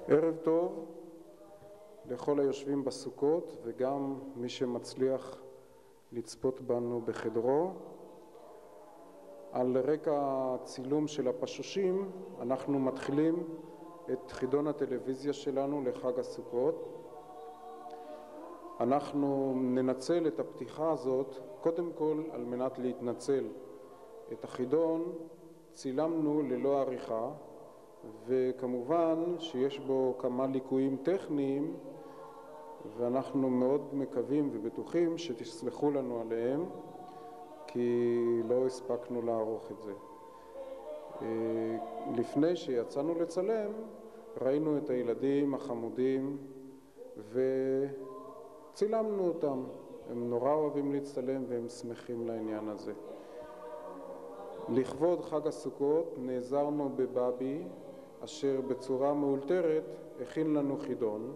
ערב טוב לכל היושבים בסוכות וגם מי שמצליח לצפות בנו בחדרו. על רקע הצילום של הפשושים אנחנו מתחילים את חידון הטלוויזיה שלנו לחג הסוכות. אנחנו ננצל את הפתיחה הזאת קודם כל על מנת להתנצל. את החידון צילמנו ללא עריכה, וכמובן שיש בו כמה ליקויים טכניים, ואנחנו מאוד מקווים ובטוחים שתסלחו לנו עליהם, כי לא הספקנו לערוך את זה. לפני שיצאנו לצלם, ראינו את הילדים החמודים וצילמנו אותם. הם נורא אוהבים להצטלם והם שמחים לעניין הזה. לכבוד חג הסוכות נעזרנו בבאבי, אשר בצורה מאולתרת הכין לנו חידון,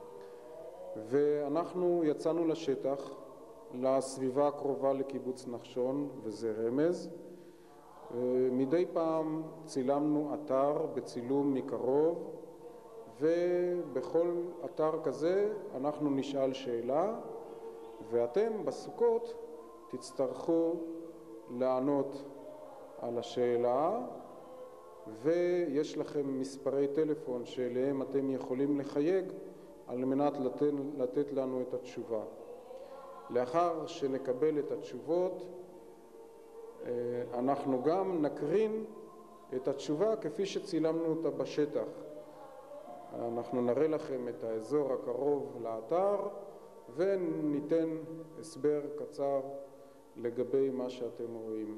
ואנחנו יצאנו לשטח, לסביבה הקרובה לקיבוץ נחשון, וזה רמז. מדי פעם צילמנו אתר בצילום מקרוב, ובכל אתר כזה אנחנו נשאל שאלה, ואתם בסוכות תצטרכו לענות על השאלה, ויש לכם מספרי טלפון שאליהם אתם יכולים לחייג על מנת לתת לנו את התשובה. לאחר שנקבל את התשובות, אנחנו גם נקרין את התשובה כפי שצילמנו אותה בשטח. אנחנו נראה לכם את האזור הקרוב לאתר וניתן הסבר קצר לגבי מה שאתם רואים.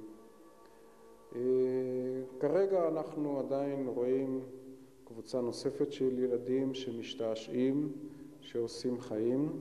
כרגע אנחנו עדיין רואים קבוצה נוספת של ילדים שמשתעשעים, שעושים חיים.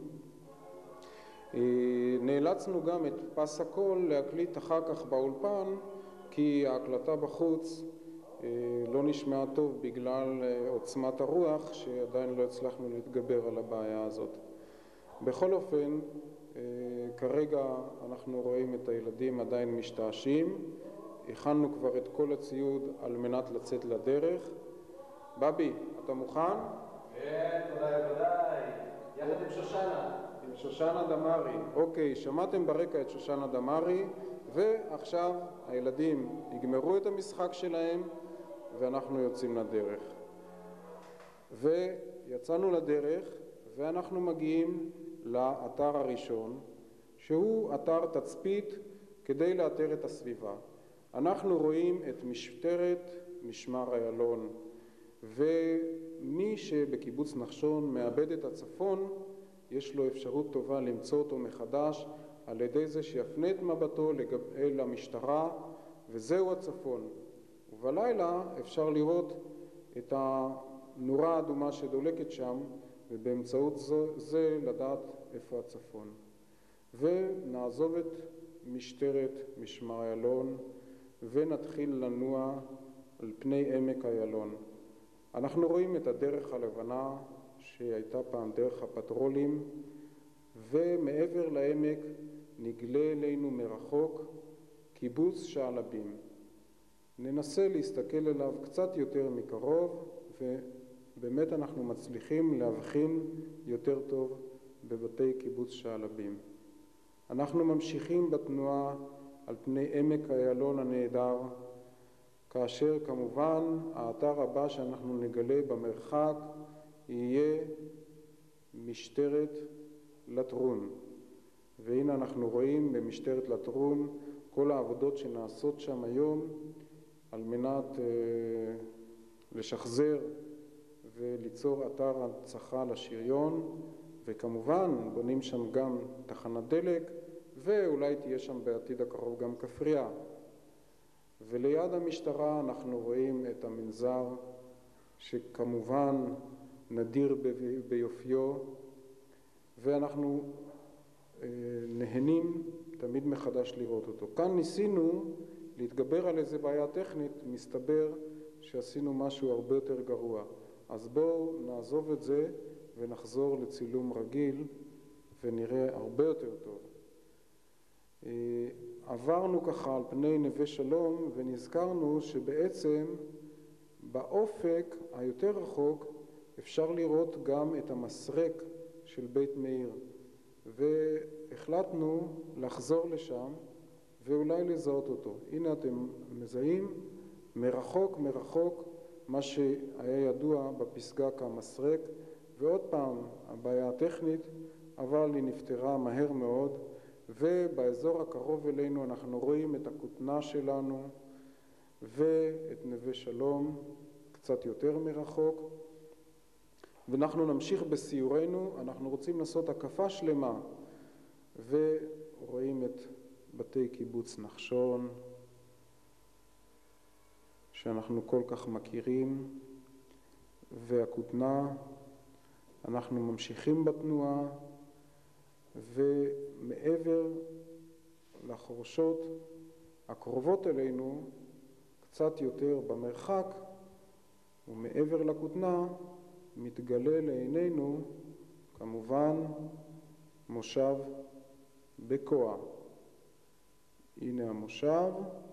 נאלצנו גם את פס הקול להקליט אחר כך באולפן, כי ההקלטה בחוץ לא נשמעה טוב בגלל עוצמת הרוח, שעדיין לא הצלחנו להתגבר על הבעיה הזאת. בכל אופן, כרגע אנחנו רואים את הילדים עדיין משתעשעים. הכנו כבר את כל הציוד על מנת לצאת לדרך. בבי, אתה מוכן? כן, ודאי. יחד עם שושנה. עם שושנה דמרי. אוקיי, שמעתם ברקע את שושנה דמרי, ועכשיו הילדים יגמרו את המשחק שלהם, ואנחנו יוצאים לדרך. ויצאנו לדרך, ואנחנו מגיעים לאתר הראשון, שהוא אתר תצפית כדי לאתר את הסביבה. אנחנו רואים את משטרת משמר איילון, ומי שבקיבוץ נחשון מאבד את הצפון, יש לו אפשרות טובה למצוא אותו מחדש על ידי זה שיפנה את מבטו אל המשטרה, וזהו הצפון. ובלילה אפשר לראות את הנורה האדומה שדולקת שם, ובאמצעות זה לדעת איפה הצפון. ונעזוב את משטרת משמר איילון ונתחיל לנוע על פני עמק איילון. אנחנו רואים את הדרך הלבנה שהייתה פעם דרך הפטרולים, ומעבר לעמק נגלה אלינו מרחוק קיבוץ שעלבים. ננסה להסתכל אליו קצת יותר מקרוב, ובאמת אנחנו מצליחים להבחין יותר טוב בבתי קיבוץ שעלבים. אנחנו ממשיכים בתנועה על פני עמק איילון הנהדר, כאשר כמובן האתר הבא שאנחנו נגלה במרחק יהיה משטרת לטרון. והנה אנחנו רואים במשטרת לטרון כל העבודות שנעשות שם היום על מנת לשחזר וליצור אתר הנצחה לשריון, וכמובן בונים שם גם תחנת דלק, ואולי תהיה שם בעתיד הקרוב גם כפריה. וליד המשטרה אנחנו רואים את המנזר, שכמובן נדיר ביופיו, ואנחנו נהנים תמיד מחדש לראות אותו. כאן ניסינו להתגבר על איזו בעיה טכנית, מסתבר שעשינו משהו הרבה יותר גרוע. אז בואו נעזוב את זה ונחזור לצילום רגיל ונראה הרבה יותר טוב. עברנו ככה על פני נווה שלום ונזכרנו שבעצם באופק היותר רחוק אפשר לראות גם את המסרק של בית מאיר, והחלטנו לחזור לשם ואולי לזהות אותו. הנה אתם מזהים מרחוק מה שהיה ידוע בפסגה כמסרק, ועוד פעם הבעיה הטכנית, אבל היא נפתרה מהר מאוד, ובאזור הקרוב אלינו אנחנו רואים את הכותנה שלנו ואת נווה שלום קצת יותר מרחוק. ואנחנו נמשיך בסיורנו, אנחנו רוצים לעשות הקפה שלמה, ורואים את בתי קיבוץ נחשון שאנחנו כל כך מכירים, והכותנה. אנחנו ממשיכים בתנועה, ומעבר לחורשות הקרובות אלינו, קצת יותר במרחק ומעבר לכותנה, מתגלה לעינינו כמובן מושב בקוע. הנה המושב,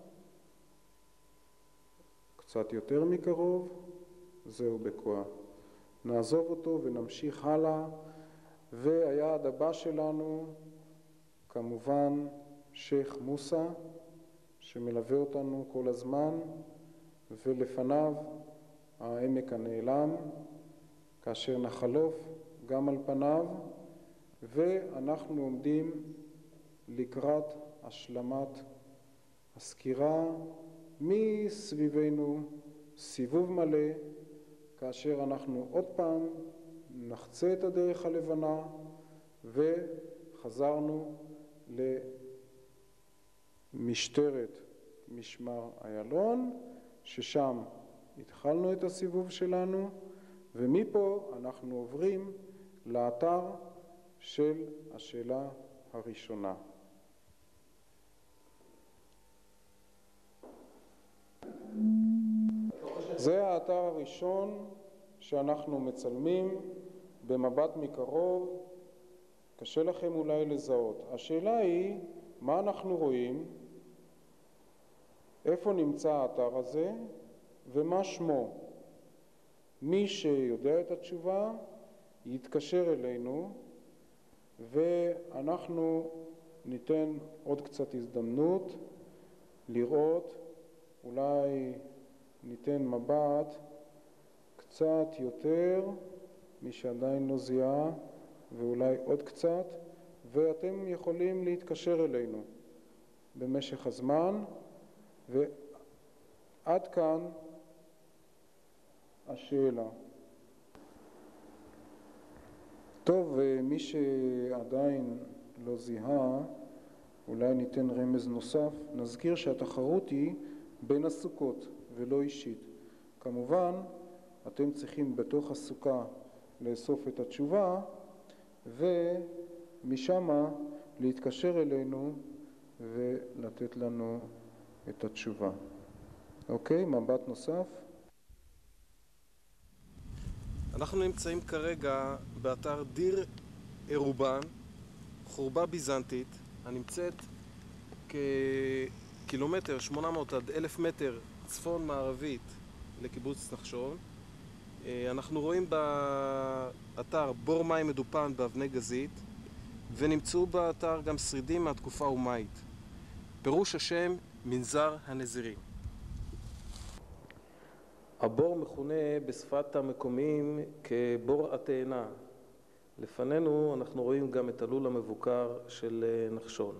קצת יותר מקרוב, זהו בקוע. נעזוב אותו ונמשיך הלאה, והיעד הבא שלנו כמובן שייח מוסא, שמלווה אותנו כל הזמן, ולפניו העמק הנעלם, כאשר נחלוף גם על פניו, ואנחנו עומדים לקראת השלמת הסקירה מסביבנו, סיבוב מלא, כאשר אנחנו עוד פעם נחצה את הדרך הלבנה וחזרנו למשטרת משמר איילון, ששם התחלנו את הסיבוב שלנו, ומפה אנחנו עוברים לאתר של השאלה הראשונה. זה האתר הראשון שאנחנו מצלמים במבט מקרוב. קשה לכם אולי לזהות. השאלה היא, מה אנחנו רואים? איפה נמצא האתר הזה? ומה שמו? מי שיודע את התשובה יתקשר אלינו, ואנחנו ניתן עוד קצת הזדמנות לראות, אולי ניתן מבט קצת יותר, מי שעדיין לא זיהה, ואולי עוד קצת, ואתם יכולים להתקשר אלינו במשך הזמן. ועד כאן השאלה. טוב, מי שעדיין לא זיהה, אולי ניתן רמז נוסף. נזכיר שהתחרות היא בין הסוכות ולא אישית. כמובן, אתם צריכים בתוך הסוכה לאסוף את התשובה, ומשם להתקשר אלינו ולתת לנו את התשובה. אוקיי, מבט נוסף. אנחנו נמצאים כרגע באתר דיר אירובן, חורבה ביזנטית, הנמצאת כקילומטר 800 עד 1,000 מטר צפון מערבית לקיבוץ נחשון. אנחנו רואים באתר בור מים מדופן באבני גזית, ונמצאו באתר גם שרידים מהתקופה האומאית. פירוש השם מנזר הנזירים. הבור מכונה בשפת המקומיים כבור התאנה. לפנינו אנחנו רואים גם את הלול המבוקר של נחשון.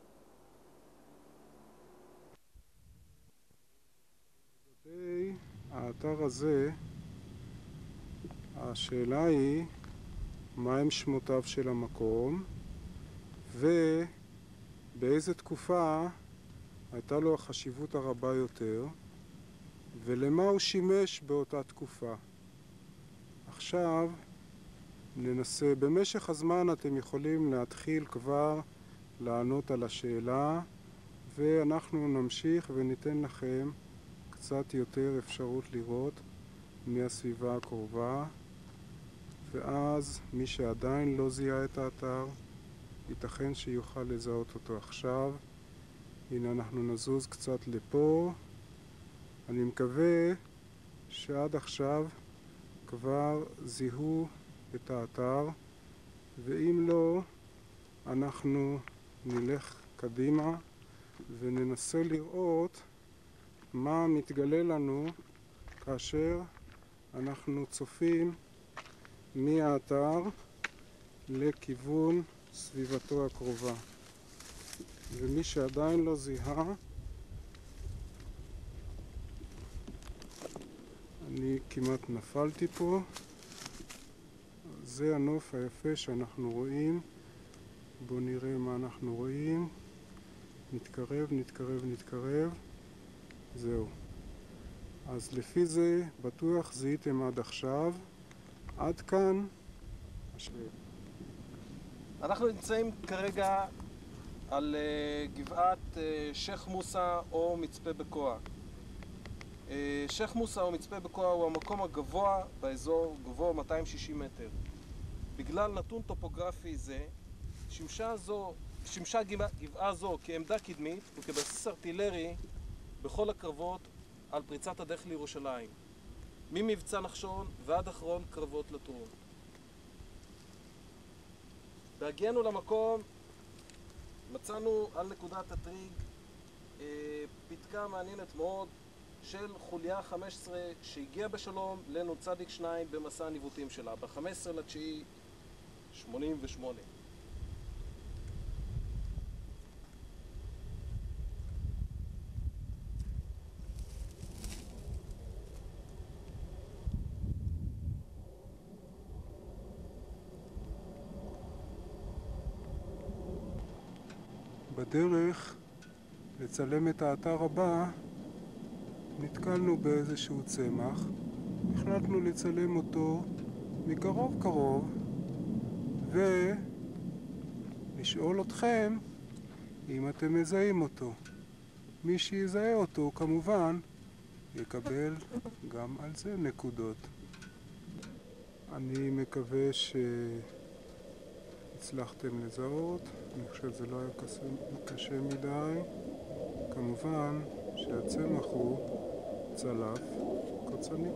האתר הזה, השאלה היא מהם שמותיו של המקום ובאיזה תקופה הייתה לו החשיבות הרבה יותר ולמה הוא שימש באותה תקופה. עכשיו ננסה, במשך הזמן אתם יכולים להתחיל כבר לענות על השאלה, ואנחנו נמשיך וניתן לכם קצת יותר אפשרות לראות מהסביבה הקרובה, ואז מי שעדיין לא זיהה את האתר ייתכן שיוכל לזהות אותו עכשיו. הנה אנחנו נזוז קצת לפה. אני מקווה שעד עכשיו כבר זיהו את האתר, ואם לא, אנחנו נלך קדימה וננסה לראות מה מתגלה לנו כאשר אנחנו צופים מהאתר לכיוון סביבתו הקרובה. ומי שעדיין לא זיהה, אני כמעט נפלתי פה. זה הנוף היפה שאנחנו רואים. בואו נראה מה אנחנו רואים. נתקרב, נתקרב, נתקרב. זהו. אז לפי זה בטוח זיהיתם עד עכשיו. עד כאן השאלה. אנחנו נמצאים כרגע על גבעת שייח' מוסא או מצפה בקוע. שייח' מוסא או מצפה בקוע הוא המקום הגבוה באזור, גבוה 260 מטר. בגלל נתון טופוגרפי זה, שימשה גבעה זו כעמדה קדמית וכבסיס ארטילרי בכל הקרבות על פריצת הדרך לירושלים, ממבצע נחשון ועד אחרון קרבות לטרון. בהגיענו למקום מצאנו על נקודת הטריג פתקה מעניינת מאוד של חוליה 15 שהגיעה בשלום לנ"צ 2 במסע הניווטים שלה ב-15/9/88. בדרך לצלם את האתר הבא נתקלנו באיזשהו צמח. החלטנו לצלם אותו מקרוב קרוב ולשאול אתכם אם אתם מזהים אותו. מי שיזהה אותו כמובן יקבל גם על זה נקודות. אני מקווה שהצלחתם לזהות. אני חושב שזה לא היה קשה מדי. כמובן שהצמח הוא צלף קוצני.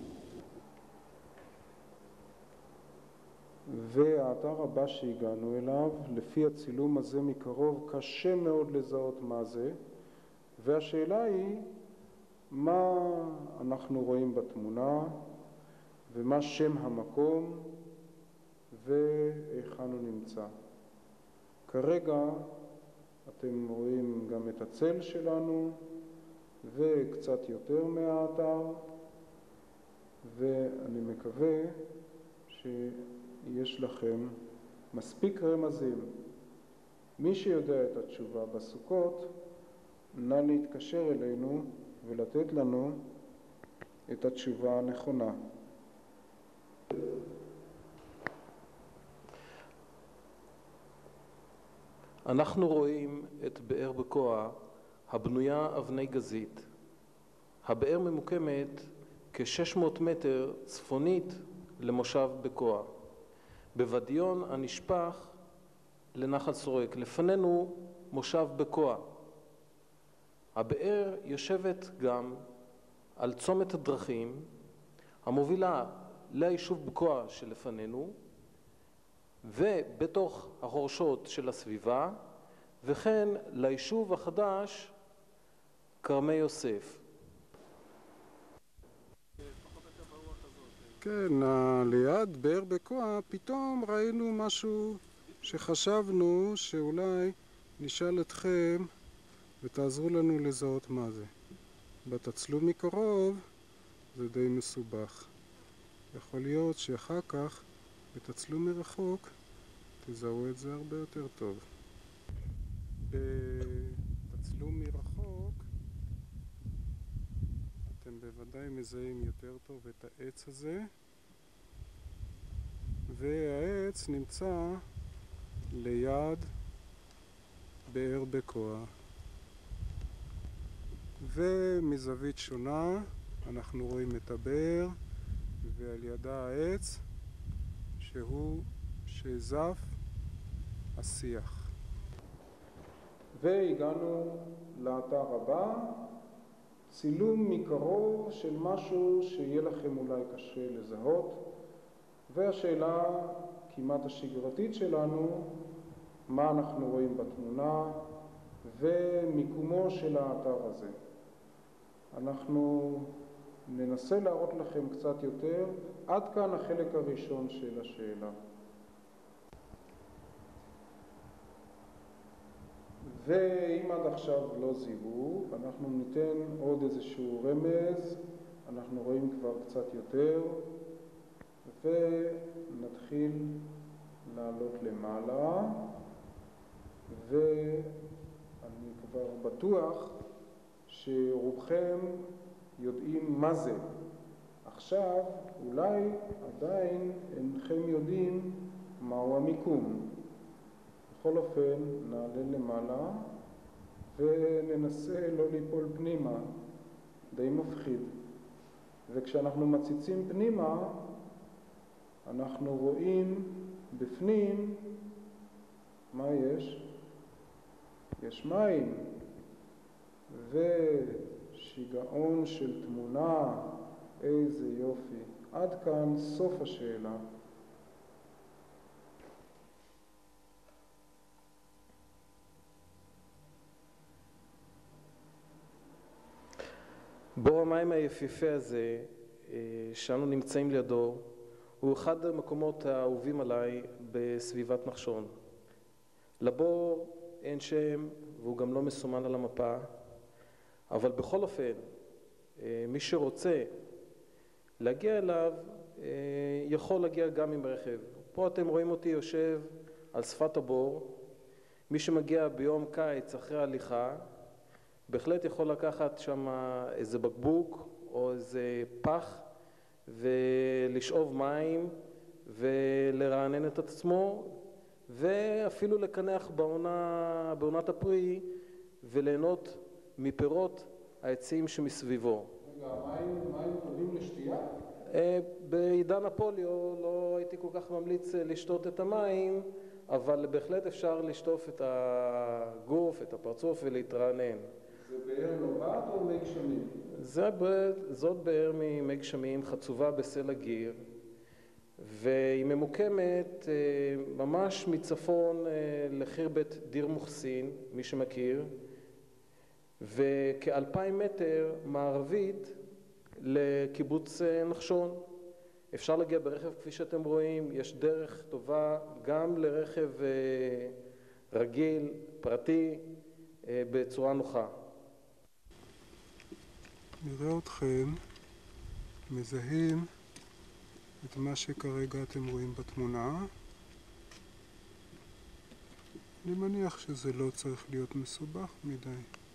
והאתר הבא שהגענו אליו, לפי הצילום הזה מקרוב, קשה מאוד לזהות מה זה, והשאלה היא מה אנחנו רואים בתמונה ומה שם המקום והיכן הוא נמצא. כרגע אתם רואים גם את הצל שלנו וקצת יותר מהאתר, ואני מקווה שיש לכם מספיק רמזים. מי שיודע את התשובה בסוכות, נא להתקשר אלינו ולתת לנו את התשובה הנכונה. אנחנו רואים את באר בקוע הבנויה אבני גזית. הבאר ממוקמת כ-600 מטר צפונית למושב בקוע, בודיון הנשפך לנחל סורק. לפנינו מושב בקוע. הבאר יושבת גם על צומת הדרכים המובילה ליישוב בקוע שלפנינו, ובתוך החורשות של הסביבה, וכן ליישוב החדש כרמי יוסף. כן, ליד באר בקוע פתאום ראינו משהו שחשבנו שאולי נשאל אתכם ותעזרו לנו לזהות מה זה. בתצלום מקרוב זה די מסובך. יכול להיות שאחר כך בתצלום מרחוק תזהו את זה הרבה יותר טוב. בתצלום מרחוק אתם בוודאי מזהים יותר טוב את העץ הזה, והעץ נמצא ליד באר בקוע, ומזווית שונה אנחנו רואים את הבאר ועל ידה העץ שהוא שזף השיח. והגענו לאתר הבא, צילום מקרוב של משהו שיהיה לכם אולי קשה לזהות, והשאלה כמעט השגרתית שלנו, מה אנחנו רואים בתמונה ומיקומו של האתר הזה. אנחנו ננסה להראות לכם קצת יותר. עד כאן החלק הראשון של השאלה. ואם עד עכשיו לא זיהו, אנחנו ניתן עוד איזשהו רמז. אנחנו רואים כבר קצת יותר, ונתחיל לעלות למעלה, ואני כבר בטוח שרובכם יודעים מה זה. עכשיו אולי עדיין אינכם יודעים מהו המיקום. בכל אופן נעלה למעלה וננסה לא ליפול פנימה, די מפחיד. וכשאנחנו מציצים פנימה אנחנו רואים בפנים, מה יש? יש מים ושיגעון של תמונה, איזה יופי. עד כאן סוף השאלה. בור המים היפיפה הזה שאנו נמצאים לידו הוא אחד המקומות האהובים עליי בסביבת נחשון. לבור אין שם והוא גם לא מסומן על המפה, אבל בכל אופן מי שרוצה להגיע אליו יכול להגיע גם עם רכב. פה אתם רואים אותי יושב על שפת הבור. מי שמגיע ביום קיץ אחרי הליכה בהחלט יכול לקחת שם איזה בקבוק או איזה פח ולשאוב מים ולרענן את עצמו, ואפילו לקנח בעונת הפרי וליהנות מפירות העצים שמסביבו. רגע, מים טובים לשתייה? בעידן הפוליו לא הייתי כל כך ממליץ לשתות את המים, אבל בהחלט אפשר לשטוף את הגוף, את הפרצוף ולהתרענן. זה באר נובעת או מי גשמים? זאת באר ממי גשמים, חצובה בסלע גיר, והיא ממוקמת ממש מצפון לחרבת דיר מוחסין, מי שמכיר, וכ2,000 מטר מערבית לקיבוץ נחשון. אפשר להגיע ברכב כפי שאתם רואים, יש דרך טובה גם לרכב רגיל, פרטי, בצורה נוחה. נראה אתכם מזהים את מה שכרגע אתם רואים בתמונה. אני מניח שזה לא צריך להיות מסובך מדי.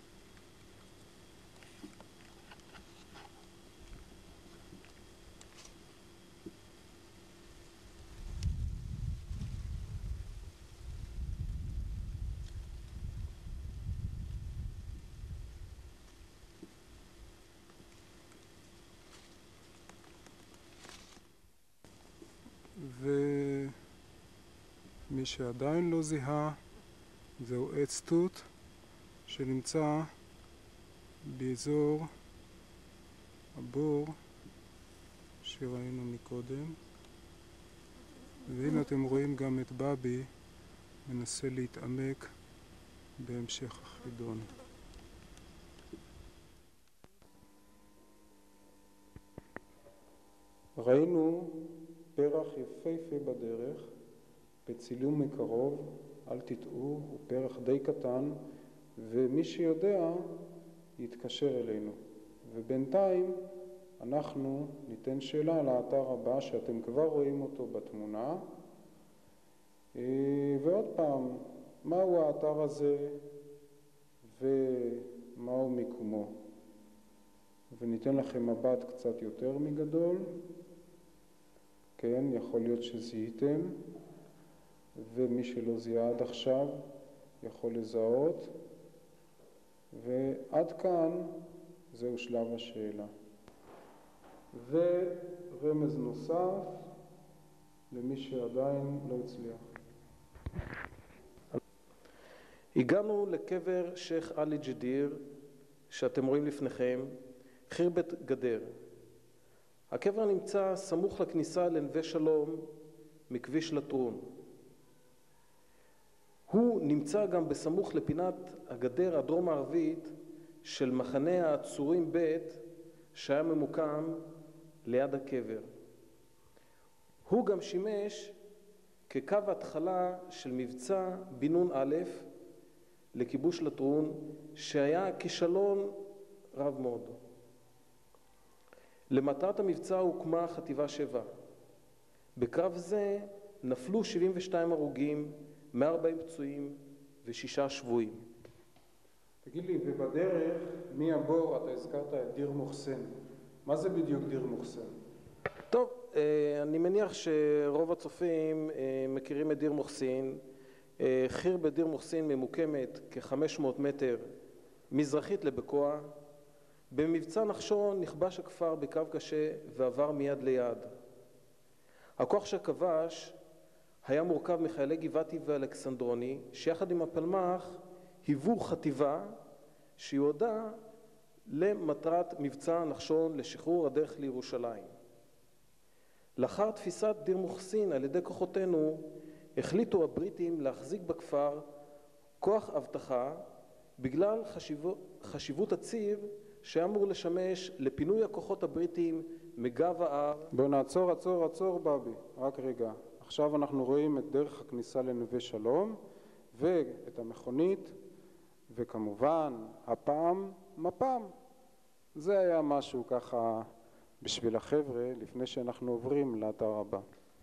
ומי שעדיין לא זיהה, זהו עץ תות שנמצא באזור הבור שראינו מקודם. והנה אתם רואים גם את בבי מנסה להתעמק בהמשך החידון. ראינו פרח יפהפה בדרך, בצילום מקרוב, אל תטעו, הוא פרח די קטן, ומי שיודע יתקשר אלינו. ובינתיים אנחנו ניתן שאלה על האתר הבא שאתם כבר רואים אותו בתמונה. ועוד פעם, מהו האתר הזה ומהו מיקומו? וניתן לכם מבט קצת יותר מגדול. כן, יכול להיות שזיהיתם, ומי שלא זיהה עד עכשיו יכול לזהות. ועד כאן זהו שלב השאלה. ורמז נוסף למי שעדיין לא הצליח. הגענו לקבר שייח עלי ג'דיר, שאתם רואים לפניכם, חירבת גדר. הקבר נמצא סמוך לכניסה לנווה שלום מכביש לטרון. הוא נמצא גם בסמוך לפינת הגדר הדרום-מערבית של מחנה העצורים ב' שהיה ממוקם ליד הקבר. הוא גם שימש כקו התחלה של מבצע בינון א' לכיבוש לטרון, שהיה כישלון רב מאוד. למטרת המבצע הוקמה חטיבה 7. בקרב זה נפלו 72 הרוגים, 140 פצועים ו6 שבויים. תגיד לי, ובדרך מהבור אתה הזכרת את דיר מוחסן. מה זה בדיוק דיר מוחסן? טוב, אני מניח שרוב הצופים מכירים את דיר מוחסין. חירבת דיר מוחסין ממוקמת כ-500 מטר מזרחית לבקוע. במבצע נחשון נכבש הכפר בקו קשה ועבר מיד ליד. הכוח שכבש היה מורכב מחיילי גבעתי ואלכסנדרוני, שיחד עם הפלמ"ח היוו חטיבה שיועדה למטרת מבצע נחשון לשחרור הדרך לירושלים. לאחר תפיסת דיר מוחסין על ידי כוחותינו, החליטו הבריטים להחזיק בכפר כוח אבטחה בגלל חשיבות הציר שהיה אמור לשמש לפינוי הכוחות הבריטים מגב ההר. בוא נעצור בבי, רק רגע. עכשיו אנחנו רואים את דרך הכניסה לנווה שלום ואת המכונית, וכמובן הפעם מפ"ם. זה היה משהו ככה בשביל החבר'ה לפני שאנחנו עוברים לאתר הבא.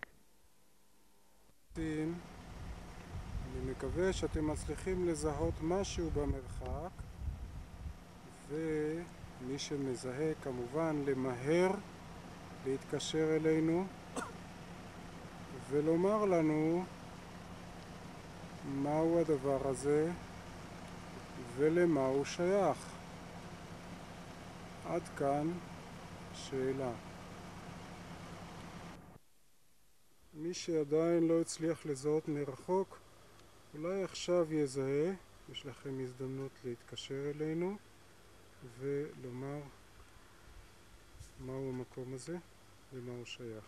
אני מקווה שאתם מצליחים לזהות משהו במרחק, ומי שמזהה כמובן למהר להתקשר אלינו ולומר לנו מהו הדבר הזה ולמה הוא שייך. עד כאן שאלה. מי שעדיין לא הצליח לזהות מרחוק, אולי עכשיו יזהה. יש לכם הזדמנות להתקשר אלינו ולומר מהו המקום הזה ומה הוא שייך.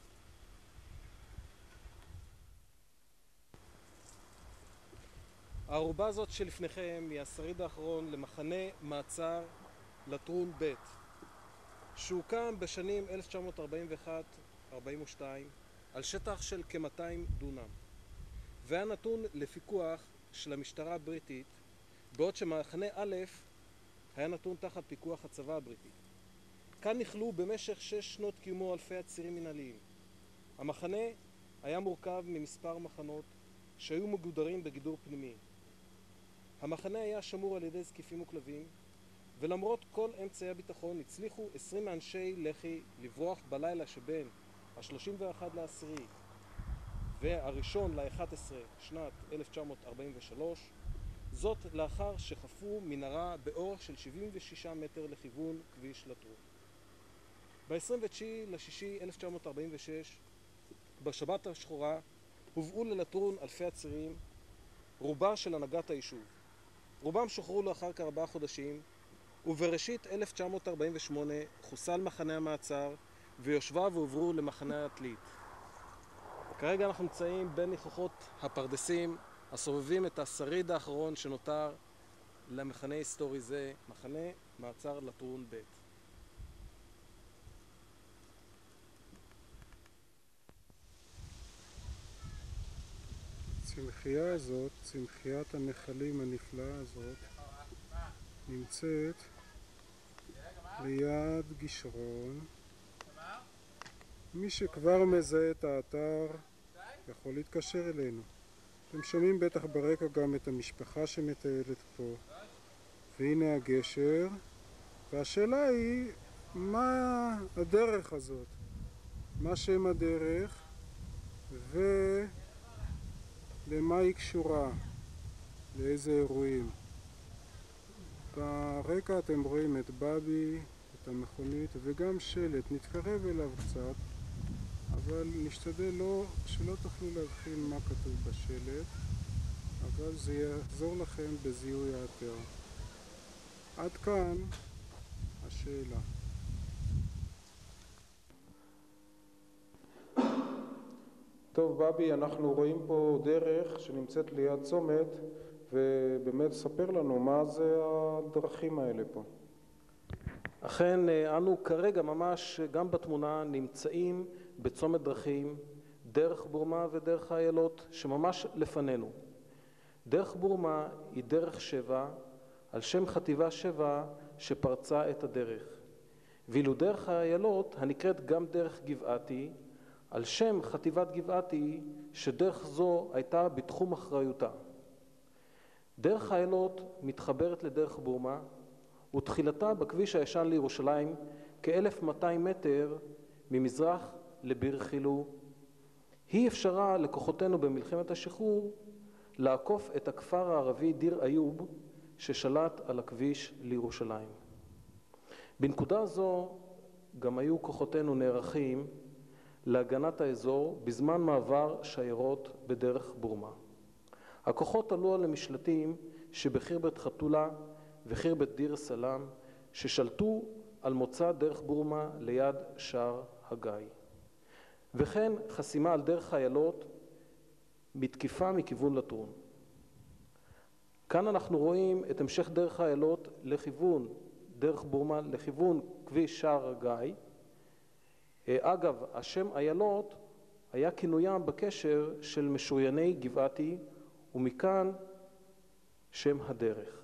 הערובה הזאת שלפניכם היא השריד האחרון למחנה מעצר לטרון ב' שהוקם בשנים 1941-42 על שטח של כ-200 דונם והיה נתון לפיקוח של המשטרה הבריטית, בעוד שמחנה א' היה נתון תחת פיקוח הצבא הבריטי. כאן נכלו במשך 6 שנות קיומו אלפי עצירים מנהליים. המחנה היה מורכב ממספר מחנות שהיו מגודרים בגידור פנימי. המחנה היה שמור על ידי זקיפים וכלבים, ולמרות כל אמצעי הביטחון הצליחו 20 אנשי לח"י לברוח בלילה שבין ה-31 ל-10 והראשון ל-11 שנת 1943, זאת לאחר שחפרו מנהרה באורך של 76 מטר לכיוון כביש לטרון. ב-29/6/1946, בשבת השחורה, הובאו ללטרון אלפי עצירים, רובה של הנהגת היישוב. רובם שוחררו לאחר כ4 חודשים, ובראשית 1948 חוסל מחנה המעצר ויושביו הועברו למחנה העתלית. כרגע אנחנו נמצאים בין ניחוחות הפרדסים הסובבים את השריד האחרון שנותר למחנה היסטורי זה, מחנה מעצר לטרון ב'. הצמחייה הזאת, צמחיית הנחלים הנפלאה הזאת, נמצאת ליד גישרון. מי שכבר מזהה את האתר יכול להתקשר אלינו. אתם שומעים בטח ברקע גם את המשפחה שמטיילת פה. והנה הגשר, והשאלה היא מה הדרך הזאת, מה שם הדרך ולמה היא קשורה, לאיזה אירועים. ברקע אתם רואים את בבי, את המכונית וגם שלט. נתקרב אליו קצת, אבל נשתדל שלא תוכלו להבחין מה כתוב בשלט, אבל זה יעזור לכם בזיהוי האתר. עד כאן השאלה. טוב, בבי, אנחנו רואים פה דרך שנמצאת ליד צומת, ובאמת ספר לנו מה זה הדרכים האלה פה. אכן, אנו כרגע ממש גם בתמונה נמצאים בצומת דרכים, דרך בורמה ודרך האיילות שממש לפנינו. דרך בורמה היא דרך 7, על שם חטיבה 7 שפרצה את הדרך. ואילו דרך האיילות הנקראת גם דרך גבעתי, על שם חטיבת גבעתי שדרך זו הייתה בתחום אחריותה. דרך האיילות מתחברת לדרך בורמה, ותחילתה בכביש הישן לירושלים כ-1200 מטר ממזרח לביר חילו. היא אפשרה לכוחותינו במלחמת השחרור לעקוף את הכפר הערבי דיר איוב ששלט על הכביש לירושלים. בנקודה זו גם היו כוחותינו נערכים להגנת האזור בזמן מעבר שיירות בדרך בורמה. הכוחות עלו על המשלטים שבחירבת חתולה וחירבת דיר סלאם ששלטו על מוצא דרך בורמה ליד שער הגיא. וכן חסימה על דרך האיילות מתקיפה מכיוון לטרון. כאן אנחנו רואים את המשך דרך האיילות לכיוון דרך בורמה, לכיוון כביש שער הגיא. אגב, השם איילות היה כינוים בקשר של משורייני גבעתי, ומכאן שם הדרך.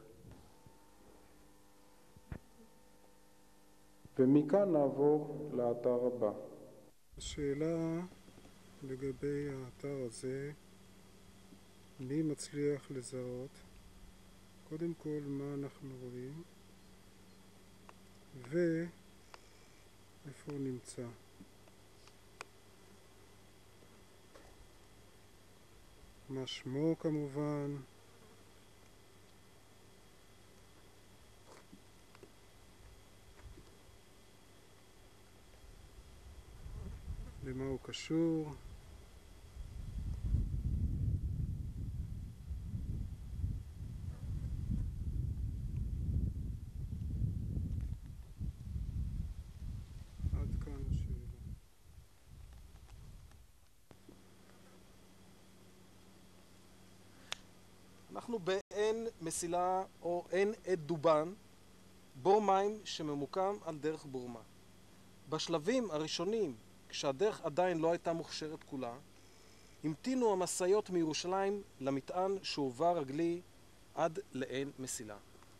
ומכאן נעבור לאתר הבא. השאלה לגבי האתר הזה, מי מצליח לזהות? קודם כל מה אנחנו רואים ואיפה הוא נמצא. מה שמו כמובן, למה הוא קשור, עד כאן השאלה. אנחנו בעין מסילה או עין עד דובן, בור מים שממוקם על דרך בורמה. בשלבים הראשונים, כשהדרך עדיין לא הייתה מוכשרת כולה, המתינו המשאיות מירושלים למטען שהובא רגלי עד לעין מסילה.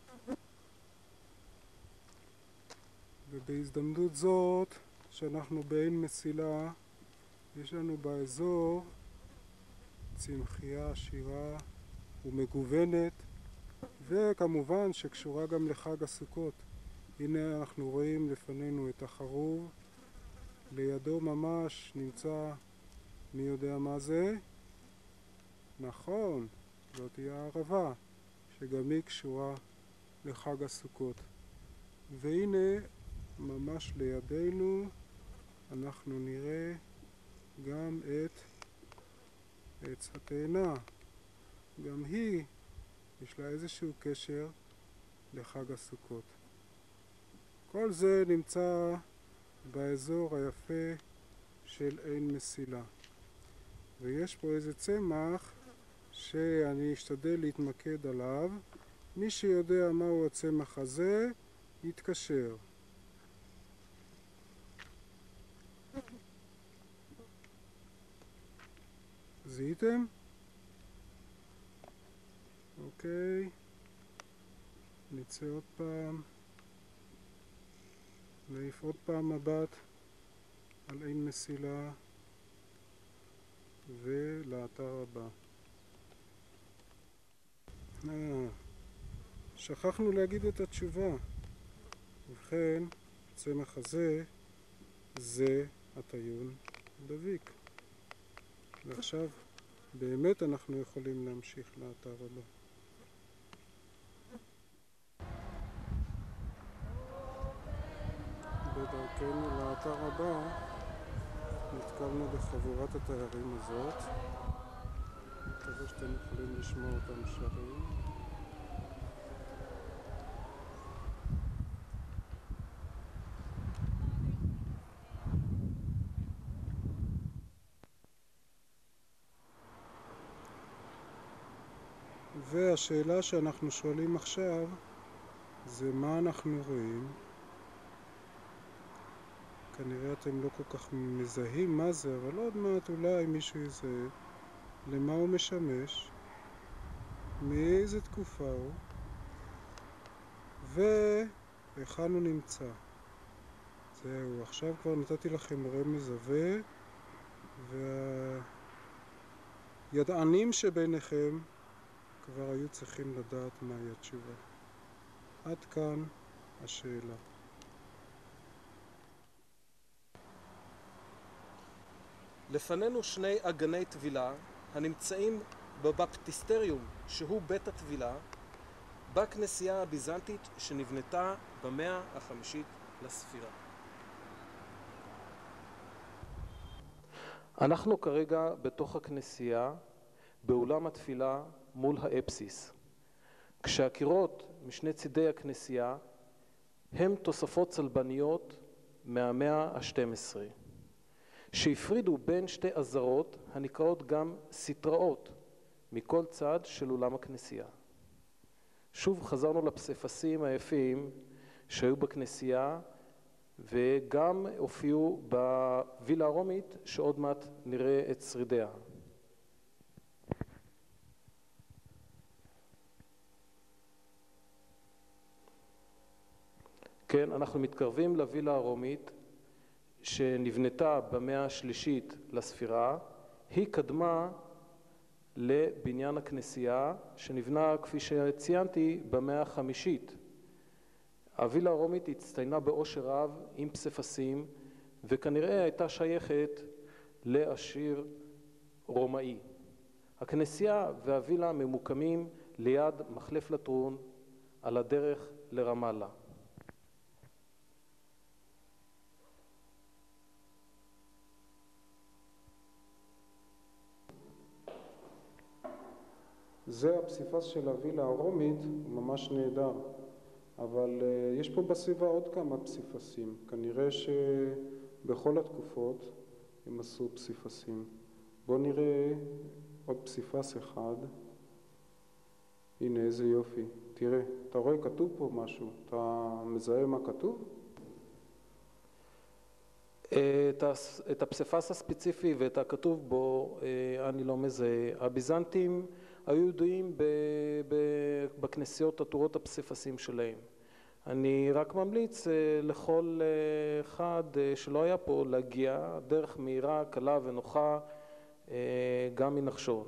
ובהזדמנות זאת שאנחנו בעין מסילה, יש לנו באזור צמחייה עשירה ומגוונת, וכמובן שקשורה גם לחג הסוכות. הנה אנחנו רואים לפנינו את החרוב, לידו ממש נמצא, מי יודע מה זה? נכון, זאת היא הערבה, שגם היא קשורה לחג הסוכות. והנה ממש לידינו אנחנו נראה גם את עץ התאנה. גם היא, יש לה איזשהו קשר לחג הסוכות. כל זה נמצא באזור היפה של עין מסילה. ויש פה איזה צמח שאני אשתדל להתמקד עליו. מי שיודע מהו הצמח הזה, יתקשר. זיהיתם? אוקיי. נצא עוד פעם. נעיף עוד פעם מבט על עין מסילה ולאתר הבא. שכחנו להגיד את התשובה. ובכן, הצמח הזה זה הטיון דביק. ועכשיו באמת אנחנו יכולים להמשיך לאתר הבא. בדרכנו לאתר הבא נתקלנו בחבורת התיירים הזאת. מקווה שאתם יכולים לשמוע אותם שרים. והשאלה שאנחנו שואלים עכשיו זה מה אנחנו רואים. כנראה אתם לא כל כך מזהים מה זה, אבל עוד מעט אולי מישהו יזהה למה הוא משמש, מאיזה תקופה הוא, והיכן הוא נמצא. זהו, עכשיו כבר נתתי לכם רמז עבה, והידענים שביניכם כבר היו צריכים לדעת מהי התשובה. עד כאן השאלה. לפנינו שני אגני טבילה הנמצאים בבפטיסטריום, שהוא בית הטבילה, בכנסייה הביזנטית שנבנתה במאה החמישית לספירה. אנחנו כרגע בתוך הכנסייה, באולם התפילה מול האפסיס. כשהקירות משני צידי הכנסייה הם תוספות צלבניות מהמאה ה-12, שהפרידו בין שתי עזרות הנקראות גם סטראות מכל צד של אולם הכנסייה. שוב חזרנו לפסיפסים היפים שהיו בכנסייה וגם הופיעו בווילה הרומית שעוד מעט נראה את שרידיה. כן, אנחנו מתקרבים לווילה הרומית שנבנתה במאה השלישית לספירה. היא קדמה לבניין הכנסייה שנבנה, כפי שציינתי, במאה החמישית. הווילה הרומית הצטיינה באושר רב עם פסיפסים, וכנראה הייתה שייכת לעשיר רומאי. הכנסייה והווילה ממוקמים ליד מחלף לטרון על הדרך לרמאללה. זה הפסיפס של הווילה הרומית, הוא ממש נהדר, אבל יש פה בסביבה עוד כמה פסיפסים. כנראה שבכל התקופות הם עשו פסיפסים. בואו נראה עוד פסיפס אחד. הנה איזה יופי. תראה, אתה רואה כתוב פה משהו, אתה מזהה מה כתוב? את הפסיפס הספציפי ואת הכתוב בו אני לא מזהה. הביזנטים היו ידועים בכנסיות עטורות הפסיפסים שלהם. אני רק ממליץ לכל אחד שלא היה פה להגיע דרך מהירה, קלה ונוחה גם מנחשון.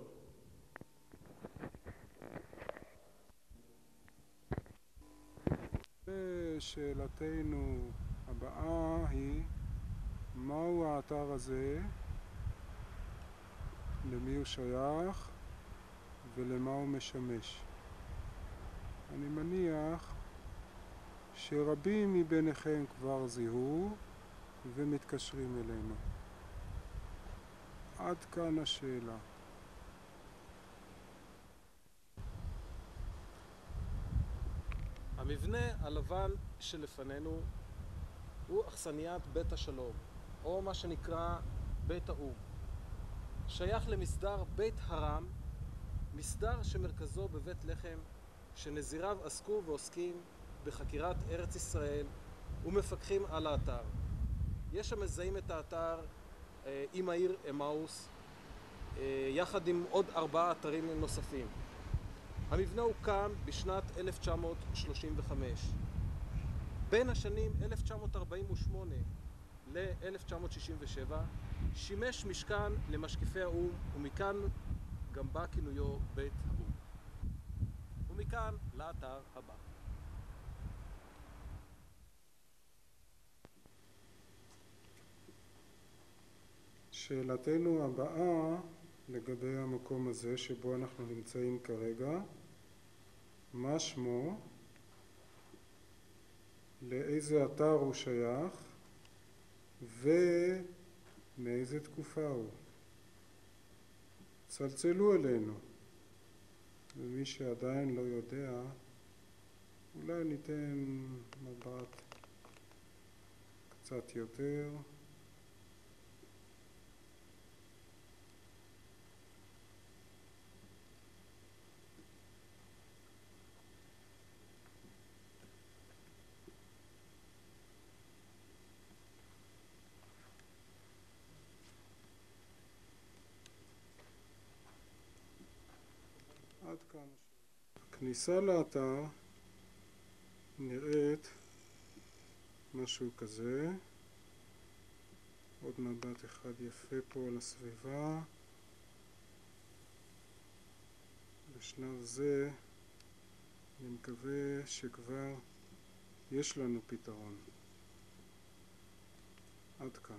ושאלתנו הבאה היא, מהו האתר הזה, למי הוא שייך ולמה הוא משמש? אני מניח שרבים מביניכם כבר זיהו ומתקשרים אלינו. עד כאן השאלה. המבנה הלבן שלפנינו הוא אכסניית בית השלום, או מה שנקרא בית האום. שייך למסדר בית הרם, מסדר שמרכזו בבית לחם, שנזיריו עסקו ועוסקים בחקירת ארץ ישראל ומפקחים על האתר. יש המזהים את האתר עם העיר אמאוס, יחד עם עוד 4 אתרים נוספים. המבנה הוקם בשנת 1935. בין השנים 1948 ל-1967 שימש משכן למשקיפי האום, ומכאן גם בא כינויו בית האום. ומכאן לאתר הבא. שאלתנו הבאה לגבי המקום הזה שבו אנחנו נמצאים כרגע, מה שמו, לאיזה אתר הוא שייך ומאיזה תקופה הוא. צלצלו אלינו, ומי שעדיין לא יודע, אולי ניתן מבט קצת יותר. הכניסה לאתר נראית משהו כזה. עוד מבט אחד יפה פה על הסביבה. בשלב זה אני מקווה שכבר יש לנו פתרון. עד כאן.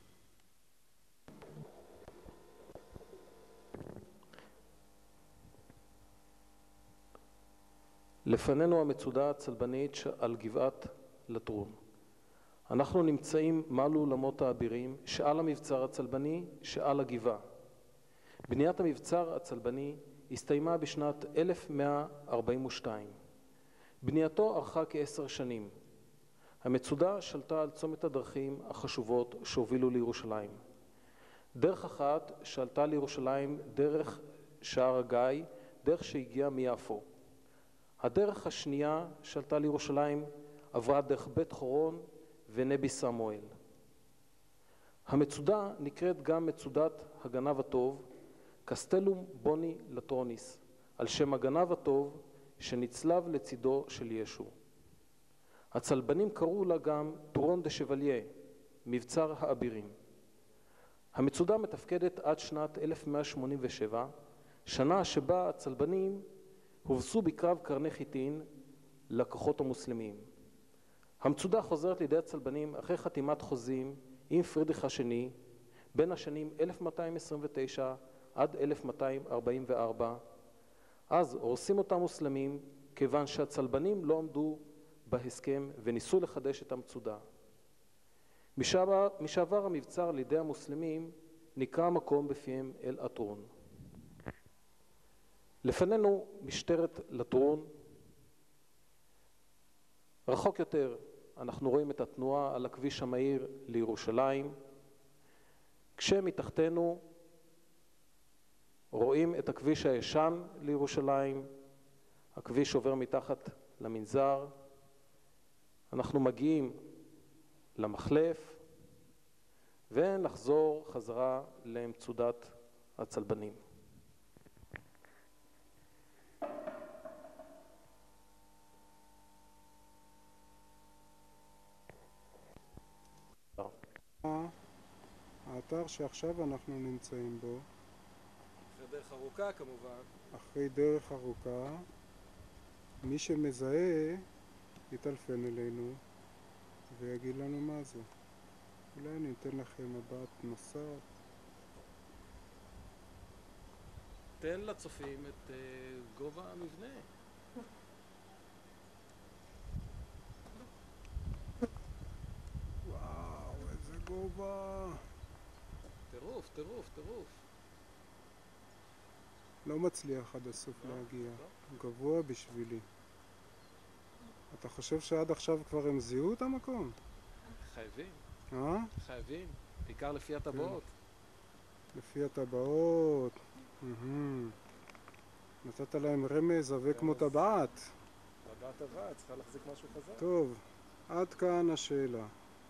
לפנינו המצודה הצלבנית על גבעת לטרון. אנחנו נמצאים מעל אולמות האבירים, שעל המבצר הצלבני, שעל הגבעה. בניית המבצר הצלבני הסתיימה בשנת 1142. בנייתו ארכה כ10 שנים. המצודה שלטה על צומת הדרכים החשובות שהובילו לירושלים. דרך אחת שלטה לירושלים דרך שער הגיא, דרך שהגיעה מיפו. הדרך השנייה שלטה לירושלים עברה דרך בית חורון ונבי סמואל. המצודה נקראת גם מצודת הגנב הטוב, קסטלום בוני לטרוניס, על שם הגנב הטוב שנצלב לצידו של ישו. הצלבנים קראו לה גם טורון דה שבליה, מבצר האבירים. המצודה מתפקדת עד שנת 1187, שנה שבה הצלבנים הובסו בקרב קרני חיטין לכוחות המוסלמים. המצודה חוזרת לידי הצלבנים אחרי חתימת חוזים עם פרידריך השני בין השנים 1229 עד 1244. אז הורסים אותם מוסלמים כיוון שהצלבנים לא עמדו בהסכם וניסו לחדש את המצודה. משעבר המבצר לידי המוסלמים נקרא המקום בפיהם אל אטרון. לפנינו משטרת לטרון. רחוק יותר אנחנו רואים את התנועה על הכביש המהיר לירושלים, כשמתחתנו רואים את הכביש הישן לירושלים. הכביש עובר מתחת למנזר. אנחנו מגיעים למחלף ונחזור חזרה למצודת הצלבנים. האתר שעכשיו אנחנו נמצאים בו, אחרי דרך ארוכה כמובן. אחרי דרך ארוכה, מי שמזהה יטלפן אלינו ויגיד לנו מה זה. אולי אני אתן לכם מבט נוסף. תן לצופים את גובה המבנה. וואו, איזה גובה. טירוף, טירוף, טירוף. לא מצליח עד הסוף להגיע. גבוה בשבילי. אתה חושב שעד עכשיו כבר הם זיהו את המקום? חייבים. אה? חייבים. בעיקר לפי הטבעות. לפי הטבעות. נתת להם רמז עבה כמו טבעת. טבעת עבה, צריכה להחזיק משהו חזק. טוב, עד כאן השאלה.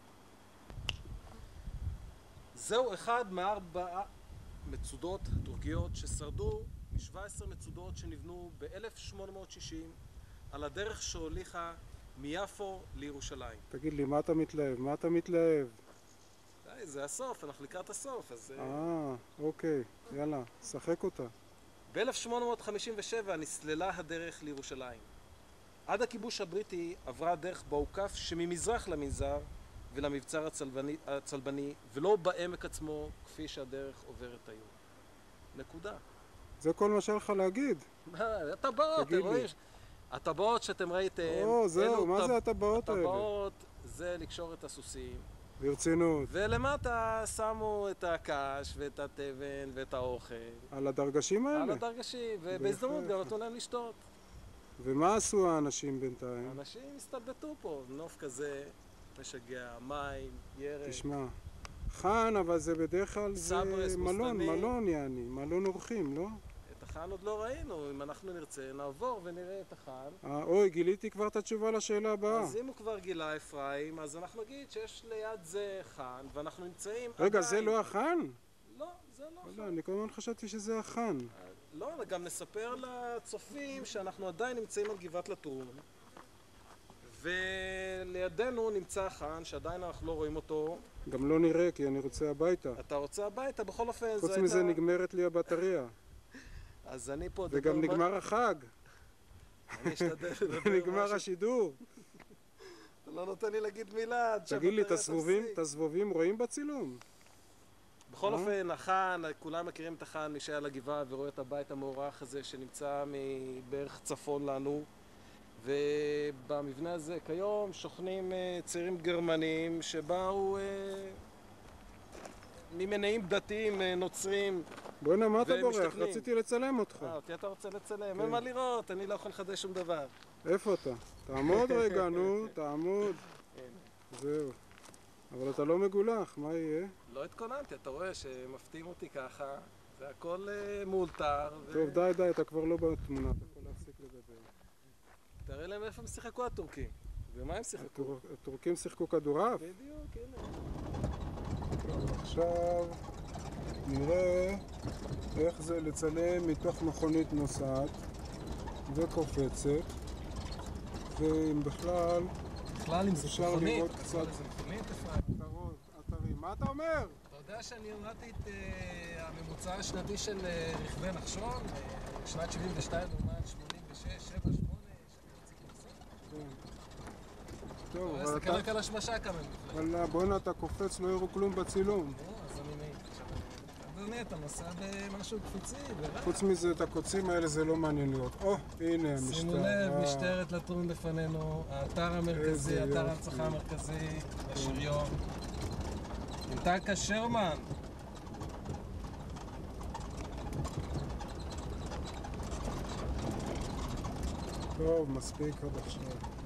זהו אחד מארבע מצודות טורקיות ששרדו מ-17 מצודות שנבנו ב-1860 על הדרך שהוליכה מיפו לירושלים. תגיד לי, מה אתה מתלהב? מה אתה מתלהב? די, זה הסוף, אנחנו לקראת הסוף, אז... אוקיי, יאללה, שחק אותה. ב-1857 נסללה הדרך לירושלים. עד הכיבוש הבריטי עברה הדרך בעוקף שממזרח למנזר ולמבצר הצלבני, ולא בעמק עצמו כפי שהדרך עוברת היום. נקודה. זה כל מה שלך להגיד? הטבעות, אתם רואים? הטבעות שאתם ראיתם... זהו, מה זה הטבעות האלה? הטבעות זה לקשור את הסוסים. ברצינות. ולמטה שמו את הקש ואת התבן ואת האוכל. על הדרגשים האלה? על הדרגשים, ובהזדמנות גם נתנו להם לשתות. ומה עשו האנשים בינתיים? האנשים הסתלבטו פה, נוף כזה משגע, מים, ירק. תשמע, חאן, אבל זה בדרך כלל זה מלון יעני, מלון אורחים, לא? את החאן עוד לא ראינו, אם אנחנו נרצה נעבור ונראה את החאן. אוי, גיליתי כבר את התשובה לשאלה הבאה. אז אם הוא כבר גילה אפרים, אז אנחנו נגיד שיש ליד זה חאן, ואנחנו נמצאים רגע, זה לא החאן? לא, זה לא לא, החאן. אני כל הזמן חשבתי שזה החאן. לא, גם נספר לצופים שאנחנו עדיין נמצאים על גבעת לטרון, ולידינו נמצא החאן, שעדיין אנחנו לא רואים אותו. גם לא נראה, כי אני רוצה הביתה. אתה רוצה הביתה, בכל אופן חוץ מזה נגמרת לי הבטריה. אז אני פה... וגם נגמר החג. אני אשתדל לדבר נגמר השידור. אתה לא נותן לי להגיד מילה. תגיד לי, את הזבובים רואים בצילום? בכל אופן, החאן, כולם מכירים את החאן, מי שהיה לגבעה ורואה את הבית המאורח הזה שנמצא מבערך צפון לנו. ובמבנה הזה כיום שוכנים צעירים גרמנים שבאו ממניעים דתיים נוצרים. בוא'נה, מה אתה בורח? רציתי לצלם אותך. אותי אתה רוצה לצלם? אין מה לראות, אני לא יכול לחדש שום דבר. איפה אתה? תעמוד רגע, נו, תעמוד. זהו. אבל אתה לא מגולח, מה יהיה? לא התכוננתי, אתה רואה שמפתיעים אותי ככה, זה הכל מאולתר. טוב, די, אתה כבר לא בתמונה, אתה יכול להפסיק לדבר. תראה להם איפה הם שיחקו הטורקים, ומה הם שיחקו? הטורקים שיחקו כדורעף? בדיוק, הנה. עכשיו נראה איך זה לצלם מתוך מכונית נוסעת וקופצת, ואם בכלל אם זה אפשר לראות קצת אתרים. מה אתה אומר? אתה יודע שאני הורדתי את הממוצע השנתי של רכבי נחשון שנת 72 לעומת 86, 7, 8 טוב, אבל אתה... רק על השמשה כמה מפלגות. אבל בוא'נה, אתה קופץ, לא יראו כלום בצילום. אז אני מעיד. אדוני, אתה נוסע במשהו קפיצי, חוץ מזה, את הקוצים האלה זה לא מעניין לראות. הנה המשטרה. שימו לב, משטרת לטרון לפנינו, האתר המרכזי, אתר ההנצחה המרכזי, השריון. עם טנק השרמן. טוב, מספיק עד עכשיו.